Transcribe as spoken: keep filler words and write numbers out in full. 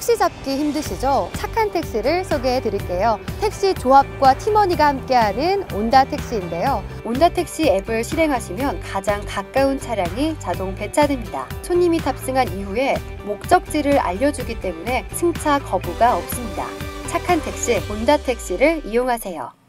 택시 잡기 힘드시죠? 착한 택시를 소개해 드릴게요. 택시 조합과 팀원이가 함께하는 온다 택시인데요. 온다 택시 앱을 실행하시면 가장 가까운 차량이 자동 배차됩니다. 손님이 탑승한 이후에 목적지를 알려주기 때문에 승차 거부가 없습니다. 착한 택시, 온다 택시를 이용하세요.